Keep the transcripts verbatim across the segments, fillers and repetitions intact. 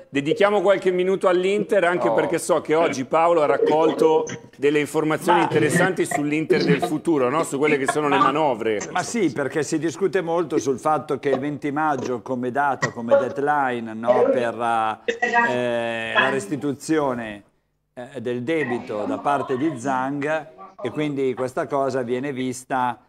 dedichiamo qualche minuto all'Inter, anche oh. perché so che oggi Paolo ha raccolto delle informazioni ma... interessanti sull'Inter del futuro, no? Su quelle che sono le manovre. Ma sì, perché si discute molto sul fatto che il venti maggio come data, come deadline, no? per eh, la restituzione eh, del debito da parte di Zhang, e quindi questa cosa viene vista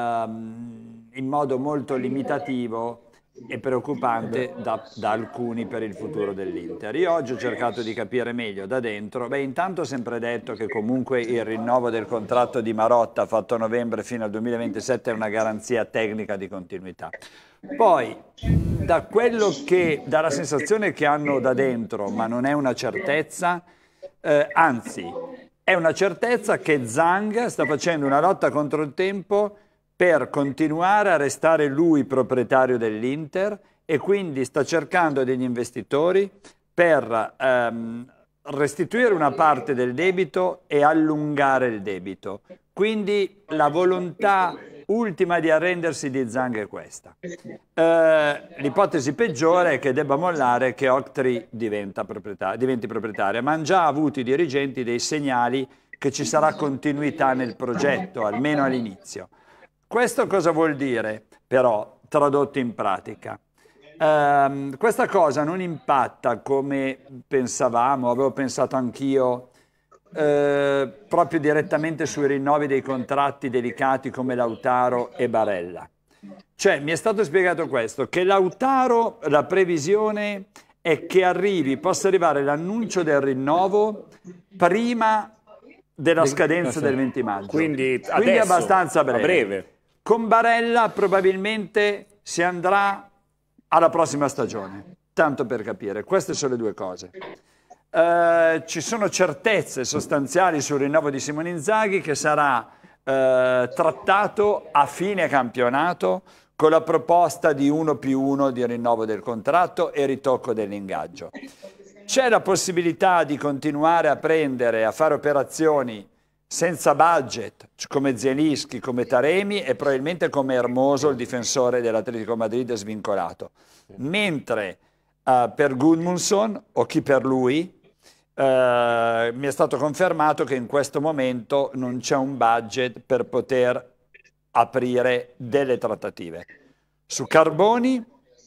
ehm, in modo molto limitativo e preoccupante da, da alcuni per il futuro dell'Inter. Io oggi ho cercato di capire meglio da dentro. Beh, intanto ho sempre detto che comunque il rinnovo del contratto di Marotta fatto a novembre fino al duemilaventisette è una garanzia tecnica di continuità. Poi, da quello che, dalla sensazione che hanno da dentro, ma non è una certezza, eh, anzi, è una certezza che Zhang sta facendo una lotta contro il tempo per continuare a restare lui proprietario dell'Inter, e quindi sta cercando degli investitori per ehm, restituire una parte del debito e allungare il debito. Quindi la volontà ultima di arrendersi di Zhang è questa. Eh, l'ipotesi peggiore è che debba mollare, che Oaktree diventa proprietaria, diventi proprietaria, ma hanno già avuto i dirigenti dei segnali che ci sarà continuità nel progetto, almeno all'inizio. Questo cosa vuol dire, però, tradotto in pratica? Um, questa cosa non impatta come pensavamo, avevo pensato anch'io, eh, proprio direttamente sui rinnovi dei contratti delicati come Lautaro e Barella. Cioè, mi è stato spiegato questo, che Lautaro, la previsione è che arrivi, possa arrivare l'annuncio del rinnovo prima della scadenza del venti maggio. Quindi, Quindi adesso, abbastanza breve. breve. Con Barella probabilmente si andrà alla prossima stagione, tanto per capire. Queste sono le due cose. Eh, ci sono certezze sostanziali sul rinnovo di Simone Inzaghi, che sarà eh, trattato a fine campionato con la proposta di uno più uno di rinnovo del contratto e ritocco dell'ingaggio. C'è la possibilità di continuare a prendere, a fare operazioni senza budget, come Zielinski, come Taremi e probabilmente come Hermoso, il difensore dell'Atletico Madrid svincolato. Mentre uh, per Gudmundsson, o chi per lui, uh, mi è stato confermato che in questo momento non c'è un budget per poter aprire delle trattative. Su Carboni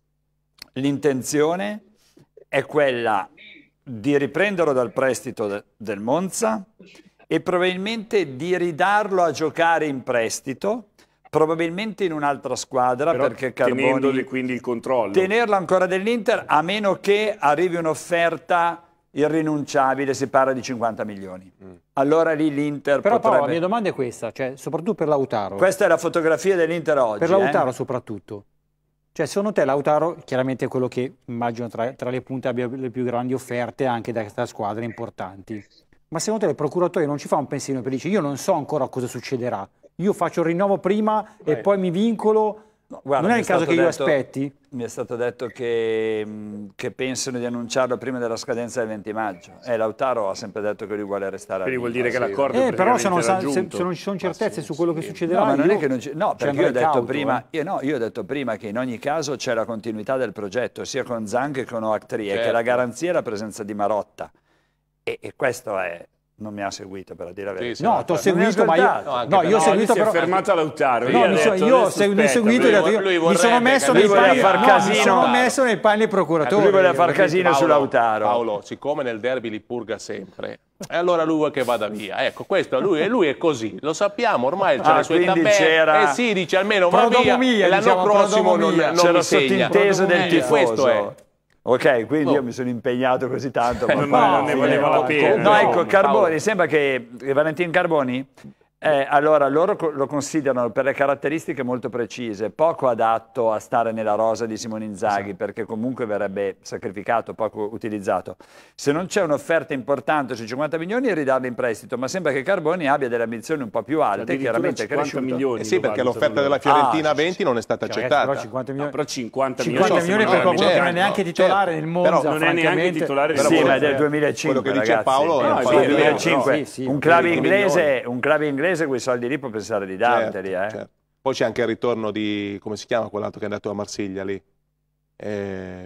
l'intenzione è quella di riprenderlo dal prestito de del Monza e probabilmente di ridarlo a giocare in prestito, probabilmente in un'altra squadra, però perché Carboni, tenendogli quindi il controllo. Tenerlo ancora dell'Inter, a meno che arrivi un'offerta irrinunciabile, si parla di cinquanta milioni. Mm. Allora lì l'Inter però potrebbe... Paolo, la mia domanda è questa, cioè, soprattutto per Lautaro. Questa è la fotografia dell'Inter oggi. Per Lautaro eh? soprattutto. Cioè, secondo te Lautaro, chiaramente è quello che immagino tra, tra le punte abbia le più grandi offerte anche da questa squadra importanti. Ma secondo te il procuratore non ci fa un pensierino per dire io non so ancora cosa succederà, io faccio il rinnovo prima e poi mi vincolo, no, guarda, non è il caso che io detto, aspetti? Mi è stato detto che, che pensano di annunciarlo prima della scadenza del venti maggio e Lautaro ha sempre detto che lui vuole restare quindi vuol dire ah, che sì. l'accordo eh, è però se non, sa, se, se non ci sono ah, certezze sì, su quello sì. che succederà, no, ma non io, è che non ci, no, perché io ho detto cauto, prima eh. io, no, io ho detto prima che in ogni caso c'è la continuità del progetto sia con Zhang che con Oaktree, certo. E che la garanzia è la presenza di Marotta e, e questo è... Non mi ha seguito, per dire la verità. Sì, sì, no, ti ho seguito, ma io, no, no, io ho seguito però... si è fermato a Lautaro. No, mi so, io ho seguito e mi sono messo nei panni, far no, casino. mi sono messo nei panni procuratori. Lui voleva far casino su Lautaro. Paolo, siccome nel derby li purga sempre, e allora lui vuole che vada via. Ecco, questo lui, lui è così, lo sappiamo, ormai c'è ah, le sue tabelle. Eh sì, dice almeno va via, e l'anno diciamo, prossimo non, non c'era sottinteso del tifoso. Questo è. Ok, quindi oh. io mi sono impegnato così tanto. Eh, ma no, non ne valeva la pena. No, ecco, Carboni, sembra che Valentin Carboni, eh, allora loro lo considerano per le caratteristiche molto precise, poco adatto a stare nella rosa di Simone Inzaghi, sì. Perché comunque verrebbe sacrificato, poco utilizzato. Se non c'è un'offerta importante sui cinquanta milioni, ridarlo in prestito, ma sembra che Carboni abbia delle ambizioni un po' più alte, chiaramente cresciuto. Milioni, eh sì, perché l'offerta della Fiorentina ah, venti non è stata cioè, accettata. Però cinquanta milioni, no, però cinquanta cinquanta milioni per qualcuno certo, che non è neanche titolare certo. nel Monza, non è neanche titolare nel Monza. Sì, ma è del duemilacinque, quello che dice ragazzi. Paolo no, è no, un, duemilacinque. Sì, sì, un, club inglese, un club inglese quei soldi lì può pensare di darteli, certo, eh. certo. Poi c'è anche il ritorno di, come si chiama quell'altro che è andato a Marsiglia lì? Eh,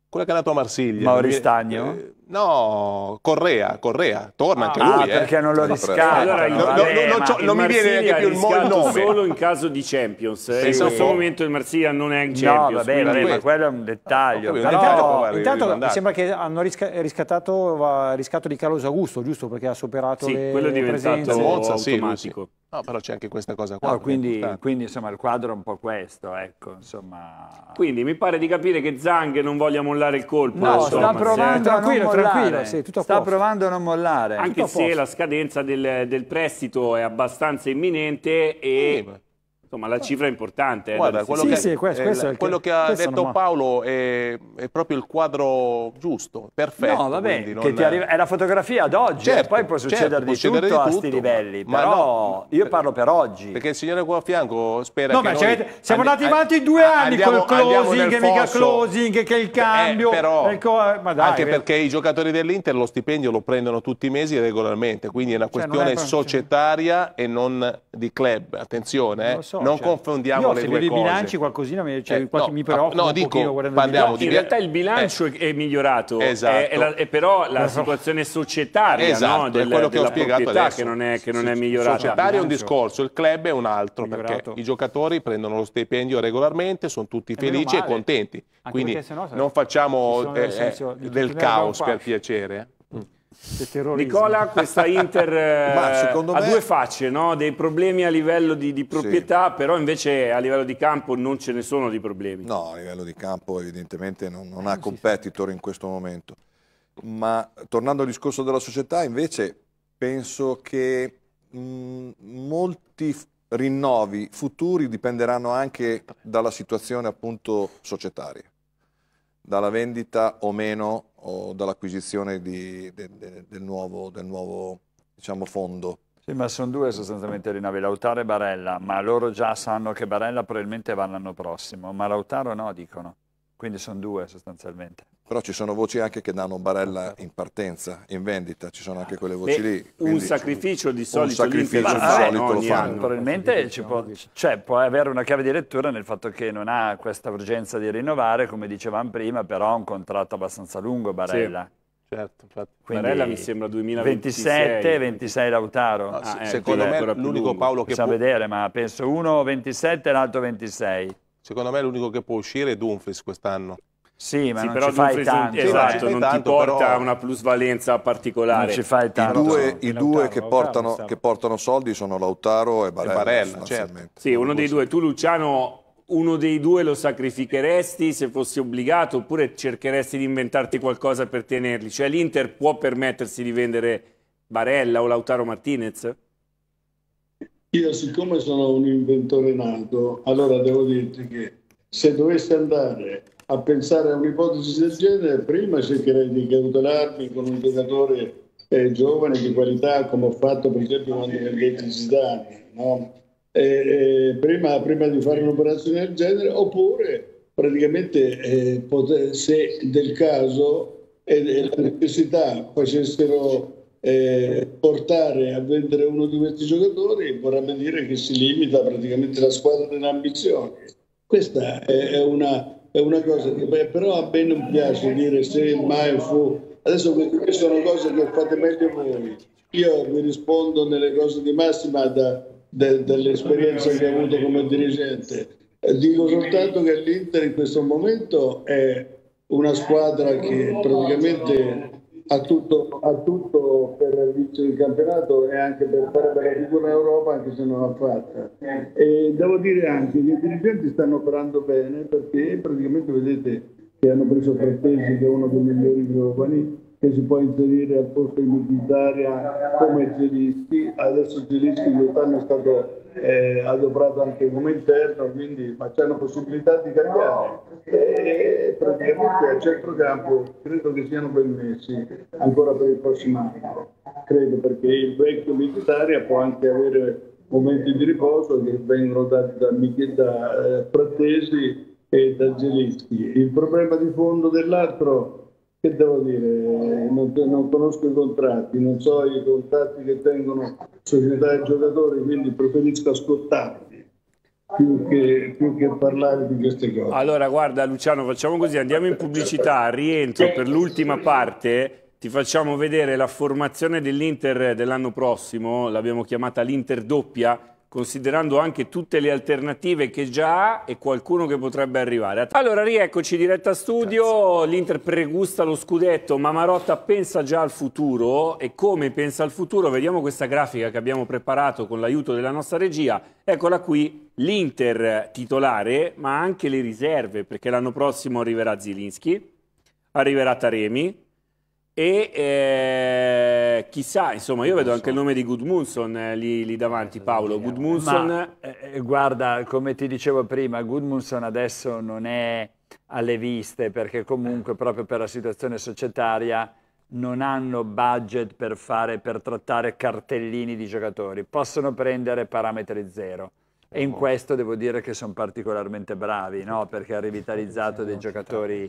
quello che è andato a Marsiglia. Mauri Stagno? Eh, no, Correa, Correa, torna anche Ah, lui. perché eh. non lo riscatta. Allora, no, no, vabbè, no, no, ma- no, non mi viene neanche più il, mo- il nome. solo in caso di Champions. eh. In Pensa questo un po'. momento il Marsiglia non è in No, Champions. vabbè, quindi- vabbè, ma quello è un dettaglio. Ho capito, Però- un dettaglio, Intanto, poi va intanto mi rimandato. sembra che hanno risca- riscattato va- riscatto di Carlos Augusto, giusto? Perché ha superato Sì, le quello è diventato presenze. Monza, sì, lui automatico. No, però c'è anche questa cosa qua. No, che è quindi, importante. quindi, insomma il quadro è un po' questo, ecco, insomma. Quindi mi pare di capire che Zhang non voglia mollare il colpo. No, insomma, sta provando sì. a non Tranquillo, mollare. tranquillo, sì, tutto a sta posto. provando a non mollare. Anche Tutto a se posto. la scadenza del, del prestito è abbastanza imminente e Sì, ma- insomma la cifra è importante. eh, Guarda, da quello, Sì, che, sì, questo- eh, questo è il- quello che ha questo detto non- Paolo è, è proprio il quadro giusto, perfetto. No, vabbè, quindi non- che ti arriva- è la fotografia ad oggi, Certo, e poi può certo, succedere può di succedere tutto di a sti tutto, livelli, ma però no, io parlo per oggi. Perché il signore qua a fianco spera No, che ma noi... cioè, siamo andi- andati avanti due anni andiamo- col andiamo closing, nel che mica fosso. closing, che il cambio. Eh, però, il co- ma dai, anche che- perché i giocatori dell'Inter lo stipendio lo prendono tutti i mesi regolarmente, quindi è una Cioè, non questione è proprio- societaria e non di club. Attenzione, eh, Non lo so, non cioè, confondiamo io le se due vedo cose. i bilanci qualcosina mi, cioè, Eh, qualche- no, mi preoccupa no, un dico, pochino guardando i parliamo bilanci. In di- realtà il bilancio è- è migliorato, Esatto. è- è la- è però la situazione societaria, Esatto, no, è del- quello che ho della spiegato proprietà adesso. che non è, che non è Il migliorata. societario è un bilancio discorso, il club è un altro, migliorato. perché i giocatori prendono lo stipendio regolarmente, sono tutti E meno felici e male. contenti. Anche Quindi perché sennò, sai, non ci facciamo sono eh, nel senso eh, di del tutti caos qua. per piacere. Che terrorismo. Nicola, questa Inter eh, Ma secondo ha me- due facce, no? Dei problemi a livello di, di proprietà, però invece a livello di campo non ce ne sono di problemi. No, a livello di campo evidentemente non, non ha competitor in questo momento. Ma tornando al discorso della società, invece penso che mh, molti f- rinnovi futuri dipenderanno anche dalla situazione appunto societaria, dalla vendita o meno o dall'acquisizione di- de- de- del nuovo, del nuovo diciamo, fondo. Sì, ma sono due sostanzialmente rinnovi, Lautaro e Barella, ma loro già sanno che Barella probabilmente va l'anno prossimo, ma Lautaro no, dicono. Quindi sono due sostanzialmente. Però ci sono voci anche che danno Barella in partenza, in vendita, ci sono anche quelle voci Beh, lì. un quindi sacrificio di solito un sacrificio l'Inter di lo fa, solito no, lo ogni fanno. anno. Probabilmente ci può, cioè, può avere una chiave di lettura nel fatto che non ha questa urgenza di rinnovare, come dicevamo prima, però ha un contratto abbastanza lungo Barella. Certo, infatti. Quindi Barella mi sembra duemilaventisei. ventisette ventisei Lautaro. No, Ah, se- eh, secondo quindi è me ancora più l'unico lungo. Paolo che Possiamo può, vedere, ma penso uno ventisette e l'altro ventisei. secondo me l'unico che può uscire è Dumfries quest'anno. Sì, ma Sì, non però ci fai Dumfries non- tanto. Sì, no, ci esatto, fai non ti tanto, porta però- una plusvalenza particolare. Non ci fai I tanto. due, Lautaro, i due che, Lautaro, portano, Lautaro. che portano soldi sono Lautaro e Barella. Barella, sostanzialmente. Sì, uno dei due. Tu, Luciano, uno dei due lo sacrificheresti se fossi obbligato oppure cercheresti di inventarti qualcosa per tenerli? Cioè l'Inter può permettersi di vendere Barella o Lautaro Martinez? Io, siccome sono un inventore nato, allora devo dirti che se dovessi andare a pensare a un'ipotesi del genere, prima cercherei di cautelarmi con un giocatore eh, giovane di qualità, come ho fatto per esempio quando vendetti Zidane, no? E, e prima, prima di fare un'operazione del genere, oppure praticamente eh, poter, se del caso e, e la necessità facessero eh, portare a vendere uno di questi giocatori, vorrebbe dire che si limita praticamente la squadra delle ambizioni. Questa è, è, una, è una cosa che beh, però a me non piace dire se mai fu. Adesso queste sono cose che fate meglio voi. Io vi rispondo nelle cose di massima da, de, dell'esperienza che ho avuto come dirigente. Eh, dico soltanto che l'Inter in questo momento è una squadra che praticamente ha tutto, ha tutto per vincere il campionato e anche per fare bella figura in Europa, anche se non l'ha fatta. E devo dire anche che i dirigenti stanno operando bene, perché praticamente vedete che hanno preso Frattesi, che è uno dei migliori giovani, che si può inserire al posto di Mkhitaryan come Zielinski. Adesso Zielinski quest'anno è stato eh, adoperato anche come interno, quindi ma c'hanno possibilità di cambiare. E praticamente a centrocampo credo che siano ben messi ancora per il prossimo anno. Credo, perché il vecchio Mkhitaryan può anche avere momenti di riposo che vengono dati da, da eh, Frattesi e da Zielinski. Il problema di fondo dell'altro, che devo dire, non, non conosco i contratti, non so i contratti che tengono società e giocatori, quindi preferisco ascoltarli. più che, più che parlare di queste cose. Allora, guarda Luciano, facciamo così, andiamo in pubblicità, rientro per l'ultima parte, ti facciamo vedere la formazione dell'Inter dell'anno prossimo, l'abbiamo chiamata l'Inter doppia, considerando anche tutte le alternative che già ha e qualcuno che potrebbe arrivare. Allora, rieccoci diretta studio, l'Inter pregusta lo scudetto, ma Marotta pensa già al futuro, e come pensa al futuro? Vediamo questa grafica che abbiamo preparato con l'aiuto della nostra regia. Eccola qui, l'Inter titolare, ma anche le riserve, perché l'anno prossimo arriverà Zielinski, arriverà Taremi, e eh, chissà, insomma, io vedo anche il nome di Gudmundsson eh, lì, lì davanti, Paolo. Gudmundsson... Ma, eh, guarda, come ti dicevo prima, Gudmundsson adesso non è alle viste, perché comunque proprio per la situazione societaria non hanno budget per, fare, per trattare cartellini di giocatori, possono prendere parametri zero. E in questo devo dire che sono particolarmente bravi, no? Perché ha rivitalizzato dei giocatori...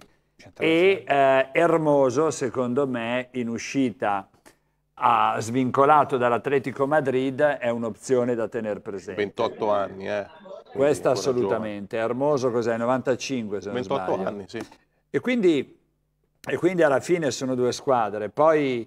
E eh, Hermoso, secondo me, in uscita ha svincolato dall'Atletico Madrid, è un'opzione da tenere presente. ventotto anni, eh. Questa assolutamente. Hermoso cos'è? novantacinque, se non ventotto sbaglio. anni, sì. E quindi, e quindi alla fine sono due squadre. Poi,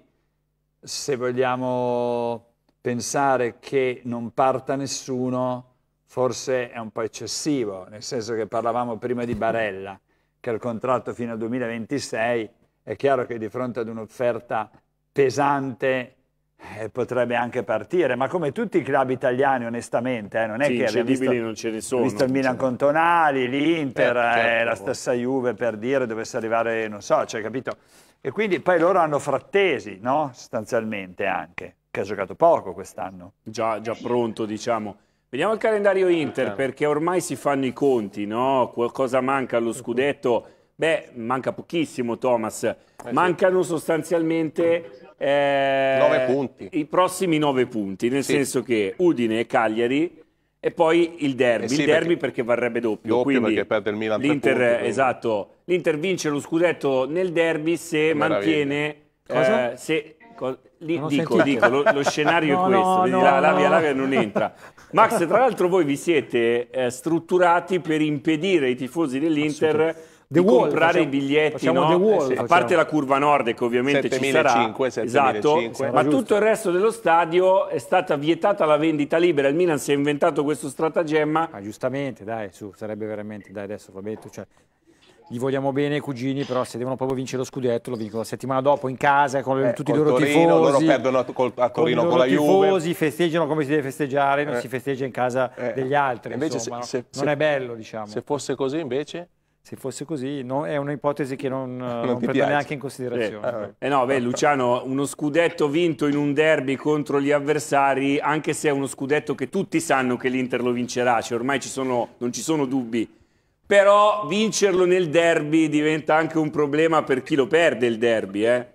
se vogliamo pensare che non parta nessuno, forse è un po' eccessivo, nel senso che parlavamo prima di Barella, che ha il contratto fino al duemilaventisei, è chiaro che di fronte ad un'offerta pesante eh, potrebbe anche partire, ma come tutti i club italiani onestamente, eh, non è sì, che abbiamo visto, non ce ne sono, visto il Milan con Tonali, l'Inter, eh, certo, eh, la stessa Juve per dire dovesse arrivare, non so, cioè, capito? E quindi poi loro hanno Frattesi, no? Sostanzialmente anche, che ha giocato poco quest'anno. Già, già pronto, diciamo. Vediamo il calendario Inter, perché ormai si fanno i conti, no? Cosa manca allo scudetto? Beh, manca pochissimo, Thomas. Eh sì. Mancano sostanzialmente eh, nove punti. I prossimi nove punti, nel sì. senso che Udine e Cagliari e poi il derby. Eh sì, il derby perché, perché varrebbe doppio. Doppio quindi perché perde il Milan l'Inter, tre punti, esatto, l'Inter vince lo scudetto nel derby se mantiene... Cosa? Eh, se, co lì, non dico, dico lo, lo scenario no, è questo, no, vedi, no, la, la no. via Lavia non entra. Max, tra l'altro voi vi siete eh, strutturati per impedire ai tifosi dell'Inter di The Wall, comprare facciamo, i biglietti, no? The Wall, eh sì. A parte la curva nord che ovviamente ci sarà, esatto, ma giusto. tutto il resto dello stadio è stata vietata la vendita libera. Il Milan si è inventato questo stratagemma. Ah, giustamente, dai, su, sarebbe veramente, dai, adesso va bene, cioè, gli vogliamo bene ai cugini, però se devono proprio vincere lo scudetto lo vincono la settimana dopo in casa con eh, tutti i loro Torino, tifosi. Loro perdono a, col, a Torino con, con, con la Juve. I tifosi festeggiano come si deve festeggiare, non eh. si festeggia in casa eh. degli altri. Invece insomma, se, no? se, non se, è bello, diciamo. Se fosse così invece? Se fosse così, no, è un'ipotesi che non, non, non prendo piace. neanche in considerazione. Eh, eh no, beh, Luciano, uno scudetto vinto in un derby contro gli avversari, anche se è uno scudetto che tutti sanno che l'Inter lo vincerà, cioè ormai ci sono, non ci sono dubbi, però vincerlo nel derby diventa anche un problema per chi lo perde il derby. Eh.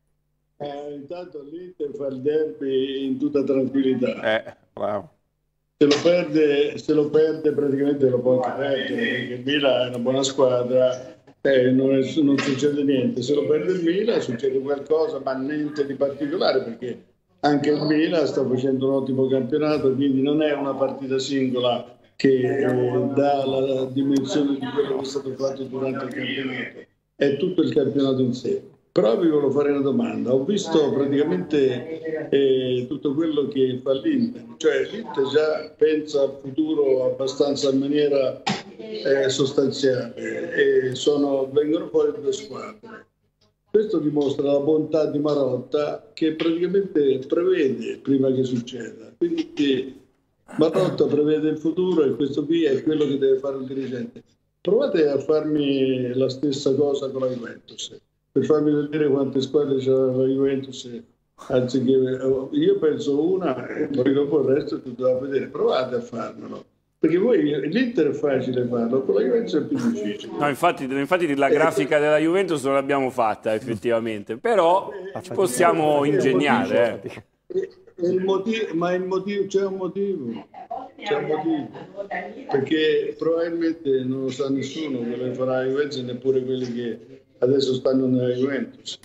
Eh, intanto l'Inter fa il derby in tutta tranquillità. Eh, wow. Se lo perde, se lo perde praticamente lo può anche perdere, perché il Milan è una buona squadra, eh, non, è, non succede niente. Se lo perde il Milan succede qualcosa, ma niente di particolare, perché anche il Milan sta facendo un ottimo campionato, quindi non è una partita singola che eh, dà la dimensione di quello che è stato fatto durante il campionato, è tutto il campionato in sé. Però vi volevo fare una domanda, ho visto praticamente eh, tutto quello che fa l'Inter, cioè l'Inter già pensa al futuro abbastanza in maniera eh, sostanziale e sono, vengono fuori due squadre. Questo dimostra la bontà di Marotta che praticamente prevede prima che succeda, quindi Marotta prevede il futuro e questo qui è quello che deve fare il dirigente. Provate a farmi la stessa cosa con la Juventus, per farmi vedere quante squadre c'è la Juventus, anziché io penso una e poi dopo il resto è tutto da vedere. Provate a farmelo, perché voi l'Inter è facile farlo, con la Juventus è più difficile. No, infatti, infatti la grafica della Juventus non l'abbiamo fatta effettivamente, però ci possiamo ingegnare. Eh. Il motivo, ma il motivo c'è un motivo, c'è un motivo, perché probabilmente non lo sa nessuno quello che farà la Juventus, neppure quelli che adesso stanno nella Juventus.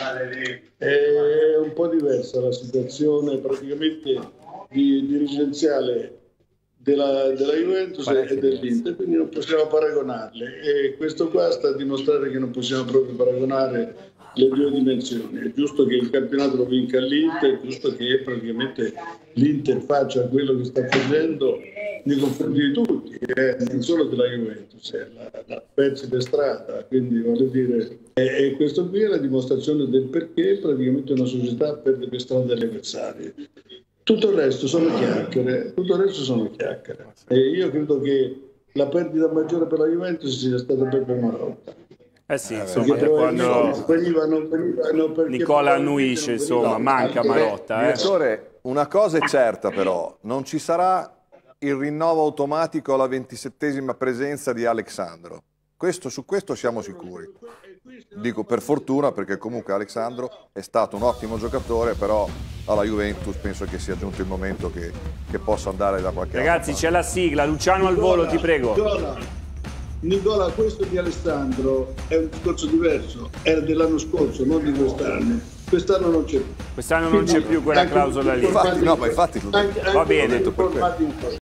È un po' diversa la situazione praticamente di, dirigenziale della, della Juventus e dell'Inter, quindi non possiamo paragonarle, e questo qua sta a dimostrare che non possiamo proprio paragonare le due dimensioni. È giusto che il campionato lo vinca l'Inter, è giusto che praticamente l'Inter faccia quello che sta facendo nei confronti di tutti, eh, non solo della Juventus, è la, la pezzi per strada, quindi voglio dire, e, e questo qui è la dimostrazione del perché praticamente una società perde per strada delle avversarie. Tutto il resto sono chiacchiere, tutto il resto sono chiacchiere. E io credo che la perdita maggiore per la Juventus sia stata Peppe Marotta. Eh sì, insomma, Perché quando venivano, venivano perché Nicola annuisce, insomma, manca anche- Marotta. Eh. Direttore, una cosa è certa però, non ci sarà il rinnovo automatico alla ventisettesima presenza di Alexandro. Questo, su questo siamo sicuri. Dico per fortuna, perché comunque Alexandro è stato un ottimo giocatore, però alla Juventus penso che sia giunto il momento che, che possa andare da qualche Ragazzi, altra c'è la sigla. Luciano al volo, ti prego. Nicola, Nicola, questo di Alessandro è un discorso diverso, era dell'anno scorso, non di quest'anno. Quest'anno non c'è più. Quest'anno non c'è più quella Anche clausola lì. informati- Infatti, no, ma infatti- anche- Va anche bene. informati in